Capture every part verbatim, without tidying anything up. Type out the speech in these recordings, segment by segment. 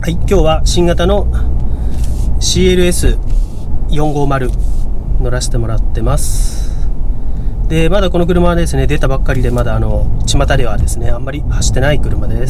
はい、今日は新型の シーエルエスよんごまる 乗らせてもらってます。で、まだこの車はですね、出たばっかりで、まだあの巷ではですね、あんまり走ってない車です。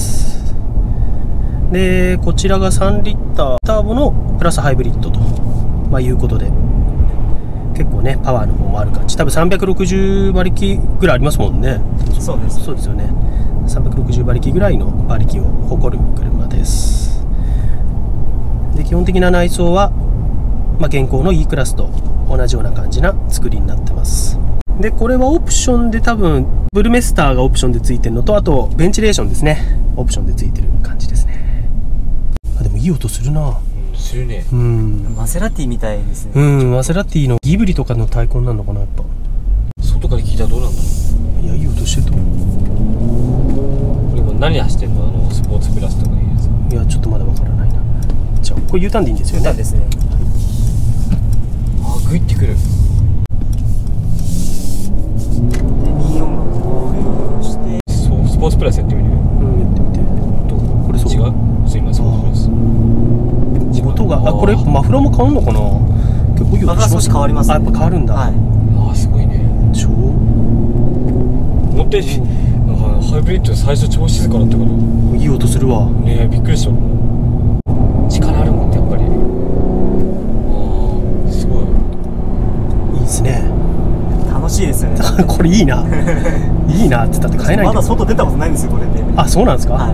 で、こちらがさんリッターターボのプラスハイブリッドと、まあ、いうことで、結構ね、パワーの方もある感じ。多分さんびゃくろくじゅう馬力ぐらいありますもんね。 そうです。 そうですよね。さんびゃくろくじゅう馬力ぐらいの馬力を誇る車です。で、基本的な内装は、まあ、現行の E クラスと同じような感じな作りになってます。で、これはオプションで多分ブルメスターがオプションでついてるのと、あとベンチレーションですね、オプションでついてる感じですね。あ、でもいい音するな。 うん、するね。 うん、 マセラティみたいですね。 うん、マセラティのギブリとかの対抗なのかな、やっぱ。 外から聞いたらどうなんだろいや、いい音してると思う。 う。今何走ってんの、あのスポーツプラスとかいうやつ。 いや、ちょっとまだわからないな。じゃあこれ U ターンでいいんですよね。 U ターンですね。 あ、グイってくる。 で、に音楽合流して、 そう、スポーツプラスやってみる。 うん、やってみて。 どうこれそう違う。そう、今スポーツプラス音が、あ、これやっぱマフラーも変わるのかな。結構いい音します。 マフラー少し変わりますね。 あ、やっぱ変わるんだ。 はい。 ああ、すごいね。 超思ったより、なんかハイブリッド最初超静かだったからいい音するわ。 ねえ、びっくりした。力あるもんってやっぱり。ああ、すごいいいですね。 楽しいですよね。 これいいな。いいなって言ったって買えないんだよ。 まだ外出たことないんですよ、これで。 あ、そうなんですか。 は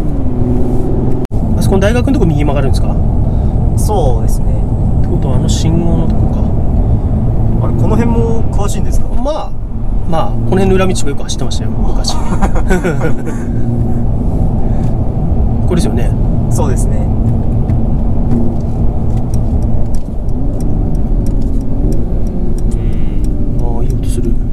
あそこの大学のとこ右曲がるんですか。 い。そうですね。 ってことはあの信号のとこか。 あれ、この辺も詳しいんですか。 まあまあこの辺の裏道もよく走ってましたよ、昔。これですよね。 そうですね。 ああ、いい音する。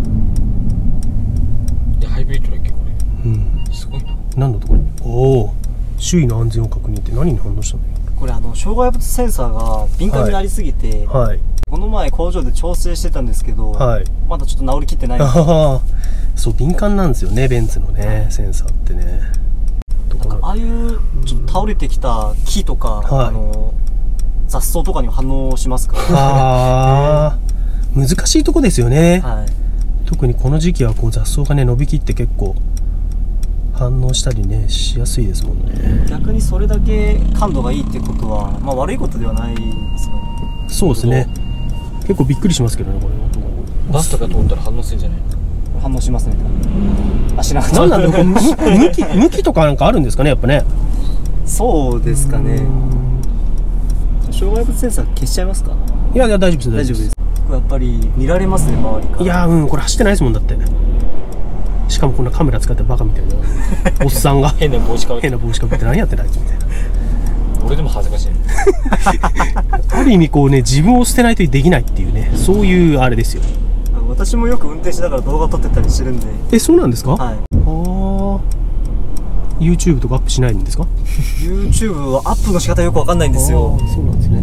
で、ハイブリッドだっけこれ。 うん、 すごいな。 なんだとこれ。おお、周囲の安全を確認って何に反応したのよ。 これ、あの障害物センサーが敏感になりすぎて、 はい、 この前工場で調整してたんですけど、 はい、 まだちょっと治りきってないんです。 ああ、そう、敏感なんですよね、ベンツのね、センサーってね。 なんかああいうちょっと倒れてきた木とか、 はい、 あの雑草とかに反応しますか。 ああ、難しいとこですよね。 はい、 特にこの時期はこう雑草がね伸びきって結構反応したりねしやすいですもんね。 逆にそれだけ感度がいいってことは、まあ、悪いことではないですよね。 そうですね。結構びっくりしますけどね、これ。 バスとか通ったら反応するんじゃないの。 反応しますね。あ、しなかった。 なんなんだろう、向き向きとかなんかあるんですかね、やっぱね。 そうですかね。障害物センサー消しちゃいますか。 いやいや、大丈夫です、 大丈夫です。やっぱり見られますね、周りから。 いやー、うん、これ走ってないですもんだって。しかもこんなカメラ使ってバカみたいなおっさんが変な帽子かぶって変な帽子かぶって何やってんだあいつみたいな。 俺でも恥ずかしい。 ある意味こうね、自分を捨てないとできないっていうね、そういうあれですよ。 私もよく運転しながら動画撮ってたりしてるんで。 え、そうなんですか。 はい。 ああ、YouTube とかアップしないんですか。 YouTube はアップの仕方よくわかんないんですよ。 そうなんですね。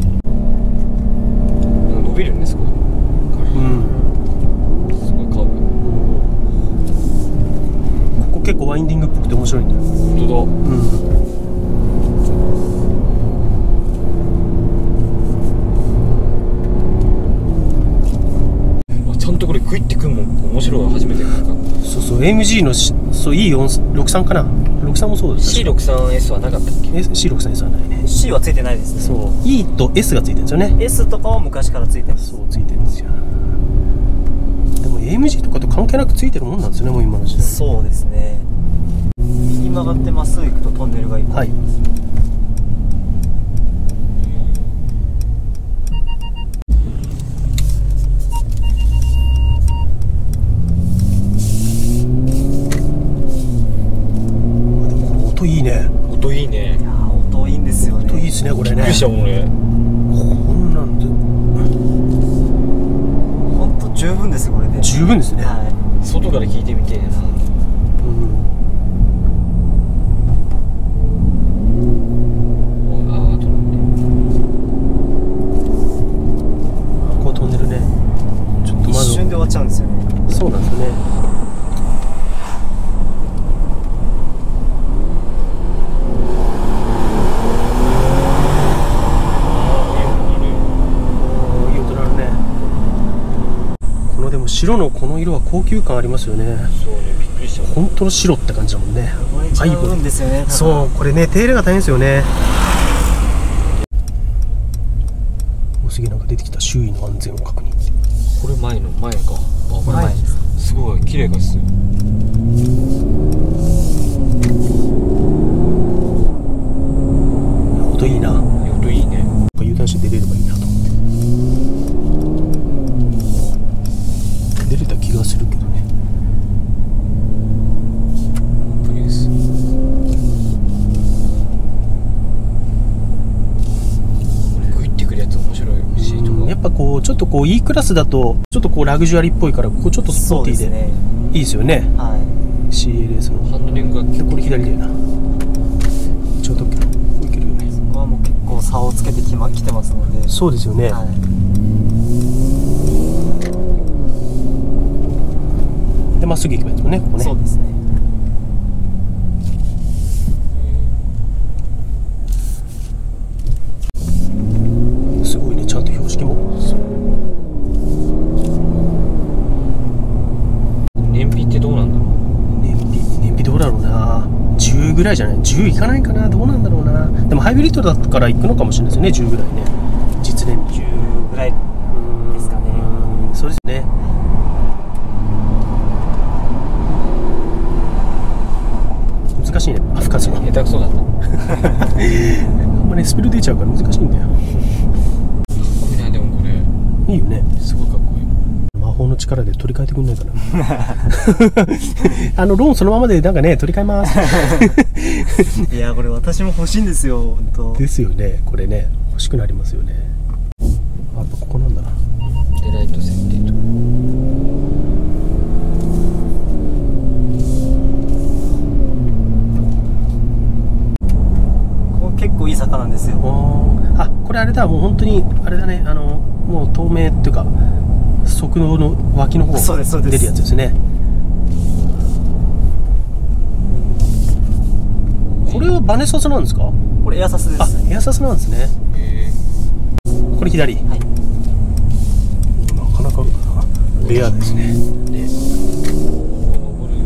伸びるんですか。 うん、 すごいカーブ。 ここ結構ワインディングっぽくて面白いんだよ。 本当だ。 うん、 ちゃんとこれグイってくんもん。面白い。初めて。 そうそう、エーエムジー のしそう イーよんじゅうろくさん かな。ろくさんもそうです。 シーろくじゅうさんエス はなかったっけ。 シーろくじゅうさんエス はないね。 C はついてないですね。 そう、 E と S がついてるんですよね。 S とかは昔からついてます。 そう、ついてるんですよ。でも エーエムジー とかと関係なくついてるもんなんですよね、もう今の時代。 そうですね。右曲がってまっすぐ行くとトンネルがいっぱいあります。 音いいね。 音いいね。 いやー、音いいんですよね。 音いいですね、これね。 びっくりしたもん俺。 こんなんで本当十分ですこれで。 十分ですね。 はい。 外から聞いてみてえな。 うん、 ああ、トンネル。 ここトンネルね。ちょっとまず一瞬で終わっちゃうんですよね。 そうなんですよね。 白のこの色は高級感ありますよね。 そうね、びっくりした。 本当の白って感じだもんね。 これ違うんですよね。 そう、これね、手入れが大変ですよね。おすげえ、なんか出てきた。周囲の安全を確認。 これ前の前か。あ、 これ前です。 すごい綺麗がする。 音いいな。 音いいね。 油断して出れればいいなと思って。出れた気がするけどね。 プリウス。グイってくるやつ面白い。シートがやっぱこうちょっとこう E クラスだとちょっとこうラグジュアリーっぽいから、ここちょっとスポーティーでね、 いいですよね。 はい。 シーエルエス のハンドリングがでこれ左だよな。ちょうどいけるよね。 ここはもう結構差をつけてきま来てますので。 そうですよね。 はい。 でまっすぐ行けばいいですもんね、ここね。 そうですね。 すごいね、ちゃんと標識も。 燃費ってどうなんだろう。 燃費燃費どうだろうな。じゅうぐらいじゃない？ じゅう いかないかな。どうなんだろうな。でもハイブリッドだから行くのかもしれないですよね。じゅうぐらいね、実燃費じゅうぐらいですかね。 うん、そうですね。難しいね、アフカスは。 下手くそだった。 あんまね、スピード出ちゃうから難しいんだよ。 かっこいいな、でもこれいいよね。 すごいかっこいい。 魔法の力で取り替えてくんないかな。あのローンそのままでなんかね、取り替えます。 いや、これ私も欲しいんですよ、本当。 ですよね、これね、欲しくなりますよね。あ、やっぱここなんだな。 でライト設定と。 ここ結構いい坂なんですよ。 あ、これあれだ、もう本当にあれだね、あのもう透明っていうか側道の脇の方そうですそうです出るやつですね。これはバネサスなんですか？ これエアサスであ、 す。 エアサスなんですね。 へこれ左。 はい。 なかなかレアですね。 え。で、登る。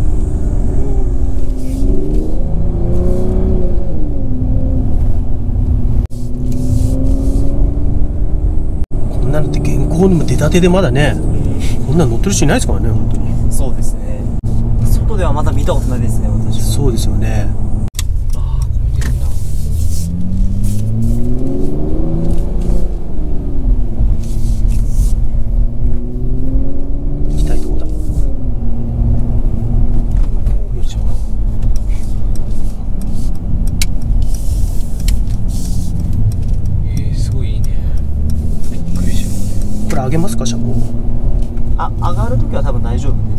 こんなのって現行にも出たてでまだね、こんなの乗ってる人いないですからね、本当に。 そうですね。外ではまだ見たことないですね、私は。 そうですよね。 ああ、これ出るんだ。 行きたいとこだ。よいしょ。 えー、すごいいいね。びっくりした。 これ上げますか、車高。 あ、上がるときは多分大丈夫です。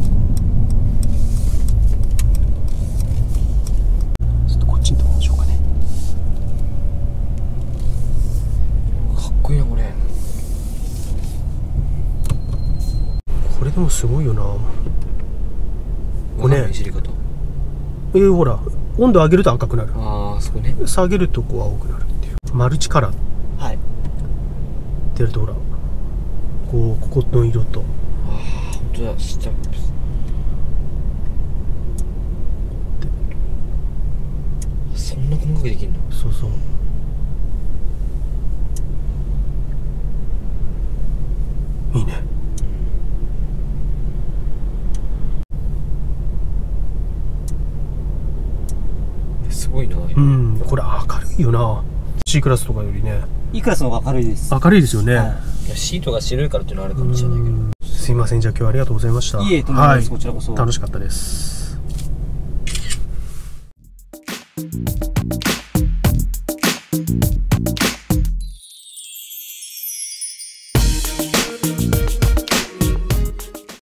ちょっとこっちに止めましょうかね。 かっこいいなこれ。 これでもすごいよな。これねわかんない、知り方。 えー、ほら、温度上げると赤くなる。 ああ、そこね。 下げるとこう青くなるっていう。マルチカラーってはい。 やるとほら、こうここの色と。 ああ、本当だ。スタップ。そんな細かくできるの？ そうそう。いいね。 すごいな。 うん、これ明るいよな。C クラスとかよりね。 いクラスの方が明るいです。 明るいですよね。 はいいや、シートが白いからっていうのはあるかもしれないけど。 うんすいません、じゃあ今日はありがとうございました。 いえとんでもないですはこちらこそ楽しかったです。